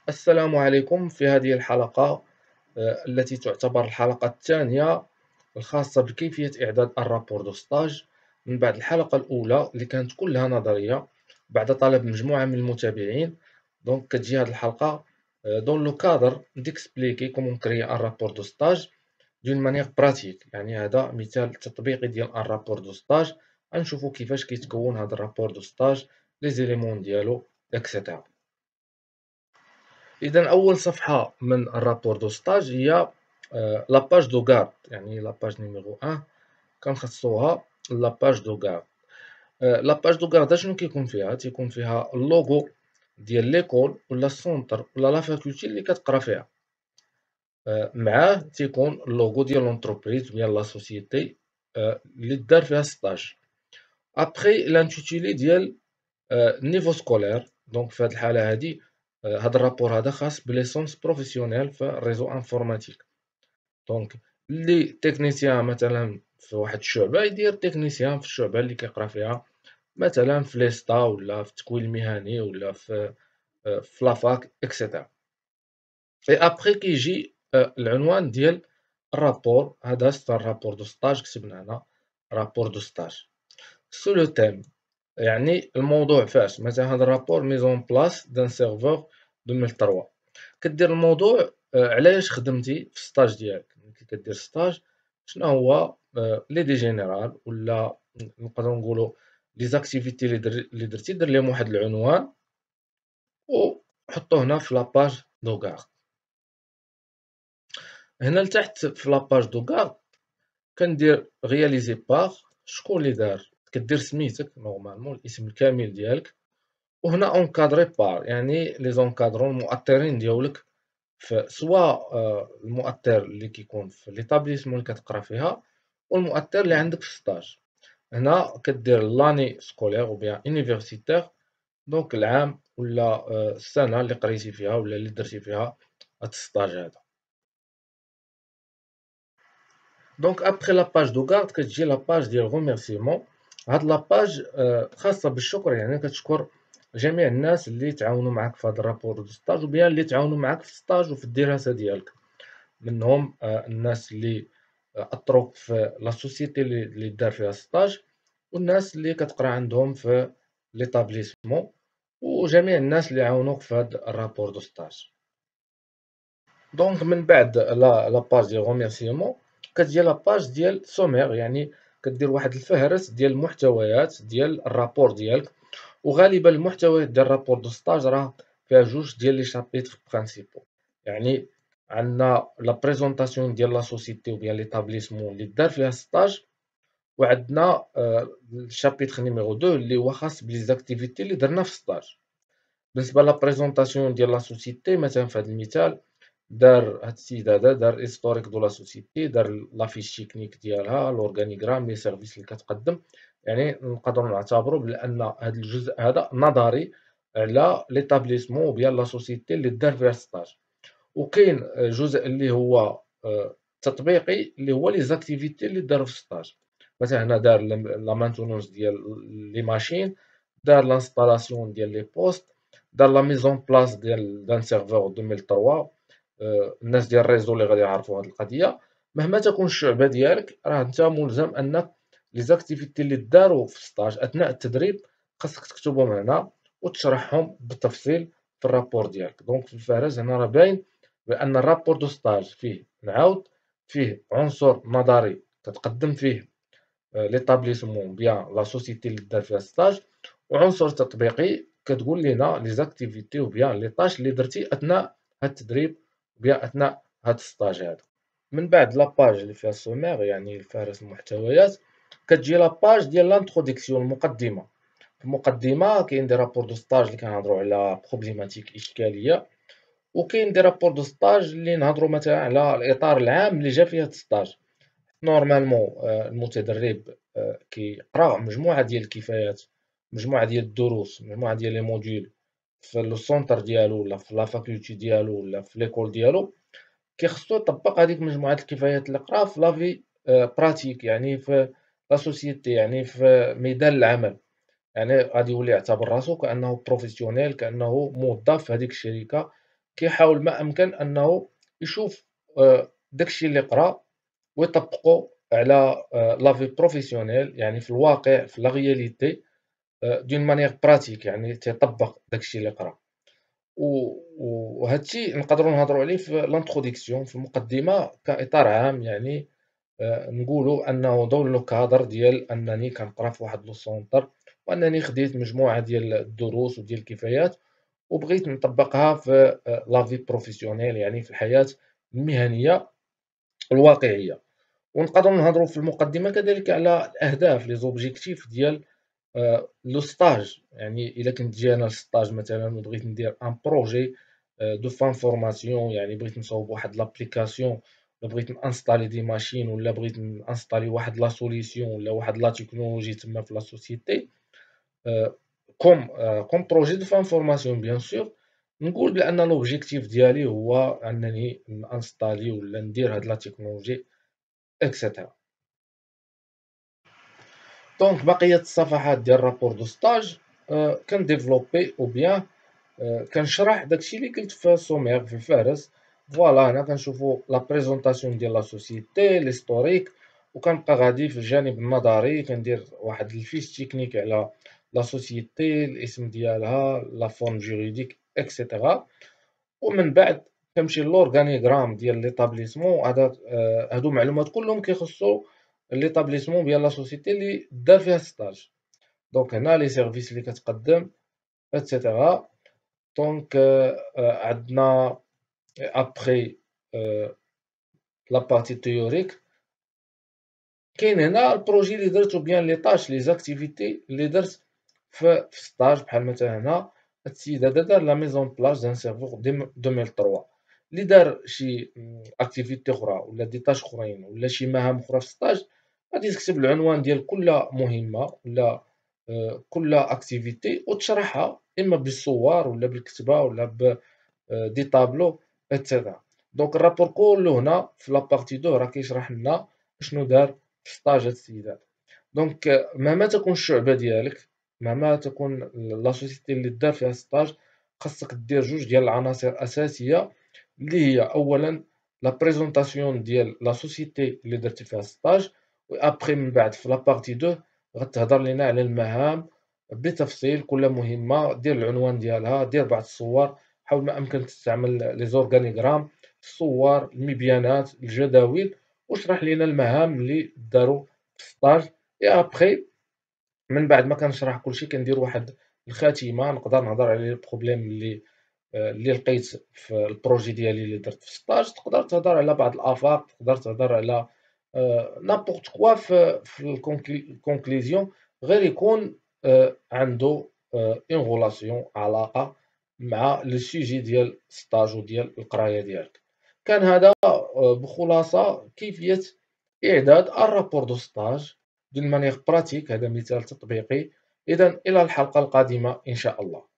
السلام عليكم. في هذه الحلقة التي تعتبر الحلقة الثانية الخاصة بكيفية إعداد الرابور دو ستاج من بعد الحلقة الأولى اللي كانت كلها نظرية بعد طلب مجموعة من المتابعين. دونك كتجي هذه الحلقة دون لو كادر ديكسبليكي كومون كريي ان رابور دو ستاج دون مانيير براتيك، يعني هذا مثال تطبيقي ديال ان رابور دو ستاج. غنشوفو كيفاش كيتكون هذا الرابور دو ستاج، لي زيليمون ديالو اكسيتيرا. إذا أول صفحة من الرابور دو ستاج هي لاباج دو غارد، يعني لاباج نيميرو 1 كنخصوها لاباج دو غارد. لاباج دو غارد شنو كيكون فيها؟ تيكون فيها اللوغو ديال ليكول ولا السونتر ولا لا فاكولتي اللي كتقرا فيها، معاه تيكون اللوغو ديال لونتربريز ديال لا سوسيتي اللي دار فيها ستاج. ابخي لانتيتولي ديال النيفو سكولير. دونك في هذه الحالة هذه هذا الرابور هذا خاص بليسونس بروفيسيونيل في الريزو انفورماتيك. دونك اللي تكنيسيان مثلا في واحد الشعبة يدير تكنيسيان في الشعبة اللي كيقرا فيها، مثلا في ليستا ولا في التكوين المهني ولا في لافاك اكسيتيرا. اي ابخي كيجي العنوان ديال الرابور هذا، ستا رابور دو ستاج، كتبنا هنا رابور دو ستاج. سو لو تيم، يعني الموضوع فاش مثلا هذا الرابور ميزون بلاس دان سيرفور 2003. كدير الموضوع علاش خدمتي في الستاج ديالك. ملي كدير ستاج شنو هو ليدي جينيرال، ولا نقدروا نقولوا لي زاكتيفيتي اللي درتي، دير لهم واحد العنوان وحطوه هنا في لاباج دو غارد. هنا لتحت في لاباج دو غارد كندير رياليزي باغ شكون اللي دار، كدير سميتك نورمالمون الاسم الكامل ديالك، وهنا اونكادري بار يعني لي زونكادرون المؤطرين ديالك، سواء المؤطر اللي كيكون في ليطابليسمون اللي كتقرا فيها والمؤطر اللي عندك في السطاج. هنا كدير لاني سكولير او بيان يونيفرسيتير، دونك العام ولا السنه اللي قريتي فيها ولا اللي درتي فيها هاد السطاج هذا. دونك ابخي لاباج دو غارد كتجي لاباج ديال غوميرسيمون. هاد لاباج خاصه بالشكر، يعني كتشكر جميع الناس اللي تعاونوا معك في هاد الرابور دو ستاج، وبيان اللي تعاونوا معك في الستاج وفي الدراسه ديالك. منهم الناس اللي اثروك في لا سوسيتي اللي دار فيها ستاج، والناس اللي كتقرا عندهم في ليطابليسمون، وجميع الناس اللي عاونوك في هاد الرابور دو ستاج. دونك من بعد لا باج ديال غوميرسيمون كتجي لا باج ديال سومير، يعني كدير واحد الفهرس ديال المحتويات ديال الرابور ديالك. وغالبا المحتويات ديال الرابور دو ستاج راه فيها جوج ديال لي شابيتر برينسيبو، يعني عندنا لا بريزونطاسيون ديال لا سوسيتي و بيان ليطابليسمون اللي دار فيها ستاج، وعندنا الشابيتر نيميرو 2 اللي هو خاص بلي زاكتيفيتي اللي درنا في ستاج. بالنسبه لا بريزونطاسيون ديال لا سوسيتي، مثلا في هذا المثال دار هاد السيد هذا دار هيستوريك دو لا سوسيتي، دار لافيش تكنيك ديالها، لورغانيغرام، لي سيرفيس اللي كتقدم. يعني نقدروا نعتبروا بان هذا الجزء هذا نظري على ليتابليسمون وبيان لا سوسيتي اللي دار فيها ستاج. وكاين جزء اللي هو تطبيقي اللي هو لي زاكتيفيتي اللي داروا في ستاج. مثلا هنا دار لا مانتونونس ديال لي ماشين، دار لانستالاسيون ديال لي بوست، دار لا ميزون بلاص ديال دان سيرفور 2003. الناس ديال الريزو اللي غادي يعرفوا هاد القضيه. مهما تكون الشعبه ديالك راه انت ملزم انك لي زاكتيفيتي اللي داروا في ستاج اثناء التدريب خاصك تكتبهم هنا وتشرحهم بالتفصيل في الرابور ديالك. دونك في الفهرس هنا راه باين بان الرابور دو ستاج فيه نعاود فيه عنصر نظري كتقدم فيه ليطابليسمون بيان لا سوسيتي اللي دار فيها ستاج، وعنصر تطبيقي كتقول لينا لي زاكتيفيتي وبيان لي طاش اللي درتي اثناء هاد التدريب وبيان اثناء هاد الستاج هذا. من بعد لاباج اللي فيها السومير يعني فهرس المحتويات، كتجي لاباج ديال لانتروديكسيون، المقدمه. في المقدمه كاين دي رابور دو ستاج اللي كنهضروا على بروبليماتيك اشكاليه، وكاين دي رابور دو ستاج اللي نهضروا مثلا على الاطار العام اللي جا فيه هاد الستاج. نورمالمون المتدرب كيقرا مجموعة ديال الكفايات، مجموعة ديال الدروس، مجموعة ديال لي موديول في لو سونتر ديالو ولا في لا فاكولتي ديالو ولا في ليكول ديالو. كيخصو يطبق هذيك مجموعة الكفايات اللي قراها في لافي براتيك، يعني في لا سوسيتي، يعني في ميدان العمل. يعني غادي يولي يعتبر راسو كأنه بروفيسيونيل، كأنه موظف في هذيك الشركة كيحاول ما أمكن أنه يشوف داكشي اللي قرا ويطبقو على لا في بروفيسيونيل، يعني في الواقع، في لا رياليتي، دون مانيير براتيك، يعني تيطبق داكشي اللي قرا. وهذا الشيء نقدروا نهضروا عليه في لانتروديكسيون، في المقدمه كاطار عام. يعني نقولوا انه دور لو كادر ديال انني كنقرا في واحد لو سونتر، وانني خديت مجموعه ديال الدروس وديال الكفايات وبغيت نطبقها في لا في بروفيسيونيل، يعني في الحياه المهنيه الواقعيه. ونقدروا نهضروا في المقدمه كذلك على الاهداف، لي زوبجيكتيف ديال لو ستاج. يعني الا كنت جاي انا للستاج مثلا وبغيت ندير ان بروجي دو فان فورماسيون، يعني بغيت نصاوب واحد لابليكاسيون، ولا بغيت نانستالي دي ماشين، ولا بغيت نانستالي واحد لا سوليسيون ولا واحد لا تكنولوجي تما في لا سوسيتي، كوم بروجي دو فان فورماسيون بيان سور، نقول بان لوبجيكتيف ديالي هو انني نانستالي ولا ندير هاد لا تكنولوجي اكسيتيرا. دونك بقية الصفحات ديال الرابور دو ستاج كنديفلوبي او بيان كنشرح داكشي اللي قلت في السومير في الفهرس. فوالا هنا كنشوفو لا بريزونطاسيون ديال لا سوسيتي، ليستوريك، وكنبقى غادي في الجانب النظري كندير واحد الفيش تكنيك على لا سوسيتي، الاسم ديالها، لا فورم جوريديك اكسيتيرا. ومن بعد كنمشي لورغانيغرام ديال ليطابليسمون. هادو معلومات كلهم كيخصو ليطابليسمون ديال لا سوسيتي اللي دار فيها ستاج. دونك هنا لي سيرفيس اللي كتقدم اتسيتيرا. دونك عندنا ابخي لا بارتي تيوريك، كاين هنا البروجي اللي درت بيان لي طاش لي زاكتيفيتي اللي درت في ستاج. بحال مثلا هنا السيد هذا دار لا ميزون بلاج دان سيرفور 2003. اللي دار شي اكتيفيتي اخرى ولا دي طاش اخرين ولا شي مهام اخرى في ستاج، غادي تكتب العنوان ديال كل مهمه ولا كل اكتيفيتي وتشرحها اما بالصور ولا بالكتابه ولا ب دي طابلو اتسيتيرا. دونك الرابور كله هنا في لابارتي 2 راه كيشرح لنا شنو دار في ستاج هاد السيد هذا. دونك مهما تكون الشعبة ديالك، مهما تكون لا سوسيتي اللي دار فيها ستاج، خاصك دير جوج ديال العناصر أساسية، اللي هي أولا لا بريزونطاسيون ديال لا سوسيتي اللي درتي فيها ستاج، و أبخي من بعد في لابارتي 2 غتهضر لينا على المهام بتفصيل. كل مهمة دير العنوان ديالها، دير بعض الصور، حاول ما أمكن تستعمل لي زورغانيغرام، الصور، المبيانات، الجداول، واشرح لينا المهام اللي داروا في ستاج. اي ابخي من بعد ما كنشرح كلشي كندير واحد الخاتمه، نقدر نهضر على البروبليم اللي لقيت في البروجي ديالي اللي درت في ستاج. تقدر تهضر على بعض الافاق، تقدر تهضر على نابورت كوا في الكونكليزيون، غير يكون عنده اون غولاسيون، علاقه مع لو سوجي ديال ستاج وديال القرايه ديالك. كان هذا بخلاصه كيفيه إعداد الرابور دو ستاج d'une manière pratique. هذا مثال تطبيقي. إذا إلى الحلقة القادمة إن شاء الله.